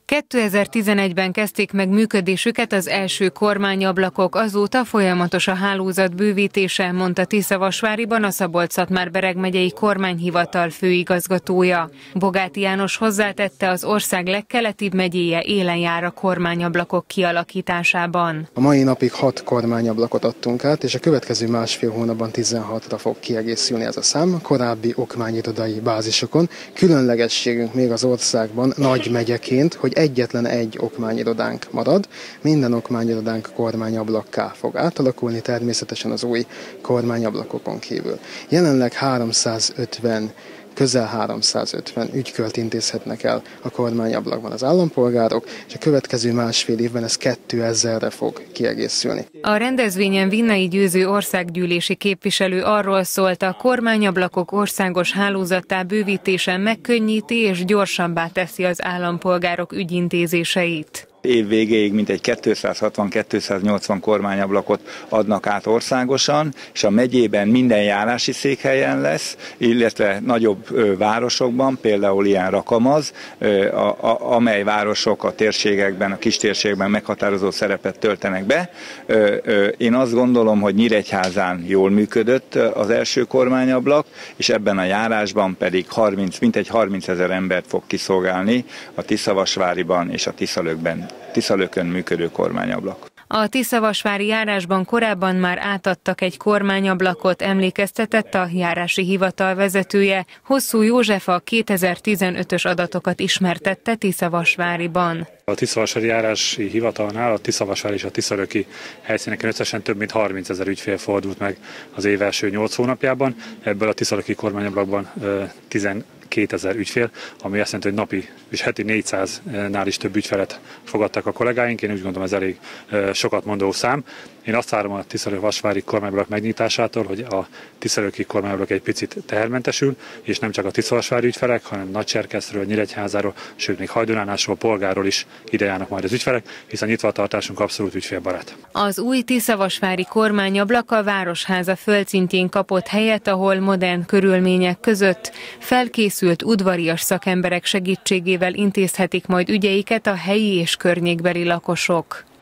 2011-ben kezdték meg működésüket az első kormányablakok, azóta folyamatos a hálózat bővítése, mondta Tiszavasváriban a Szabolcs-Szatmár-Bereg megyei kormányhivatal főigazgatója. Bogáti János hozzátette, az ország legkeletibb megyéje élen jár a kormányablakok kialakításában. A mai napig 6 kormányablakot adtunk át, és a következő másfél hónapban 16-ra fog kiegészülni ez a szám, korábbi okmányirodai bázisokon. Különlegességünk még az országban nagy megyeként, hogy egyetlen egy okmányirodánk marad, minden okmányirodánk kormányablakká fog átalakulni, természetesen az új kormányablakokon kívül. Jelenleg közel 350 ügykölt intézhetnek el a kormányablakban az állampolgárok, és a következő másfél évben ez 2000-re fog kiegészülni. A rendezvényen Vinnai Győző országgyűlési képviselő arról szólt, a kormányablakok országos hálózattá bővítése megkönnyíti és gyorsabbá teszi az állampolgárok ügyintézéseit. Év végéig mintegy 260-280 kormányablakot adnak át országosan, és a megyében minden járási székhelyen lesz, illetve nagyobb városokban, például ilyen Rakamaz, amely városok a térségekben, a kistérségekben meghatározó szerepet töltenek be. Én azt gondolom, hogy Nyíregyházán jól működött az első kormányablak, és ebben a járásban pedig mintegy 30 000 embert fog kiszolgálni a Tiszavasváriban és a Tiszalökön működő kormányablak. A Tiszavasvári járásban korábban már átadtak egy kormányablakot, emlékeztetett a járási hivatal vezetője. Hosszú József a 2015-ös adatokat ismertette Tiszavasváriban. A Tiszavasvári járási hivatalnál a Tiszavasvári és a Tiszalöki helyszíneken összesen több mint 30 000 ügyfél fordult meg az év első 8 hónapjában. Ebből a Tiszalöki kormányablakban 12 000 ügyfél, ami azt jelenti, hogy napi és heti 400-nál is több ügyfelet fogadtak a kollégáink. Én úgy gondolom, ez elég sokat mondó szám. Én azt várom a Tiszavasvári kormányablak megnyitásától, hogy a Tiszalöki kormányablak egy picit tehermentesül, és nem csak a tiszavasvári ügyfelek, hanem Nagycserkeszről, Nyíregyházáról, sőt még Hajdonánásról, Polgárról is ide járnak majd az ügyfelek, hiszen nyitva a tartásunk abszolút ügyfélbarát. Az új Tiszavasvári kormányablak a Városháza földszintjén kapott helyet, ahol modern körülmények között felkészült udvarias szakemberek segítségével intézhetik majd ügyeiket a helyi és környékbeli lakosok.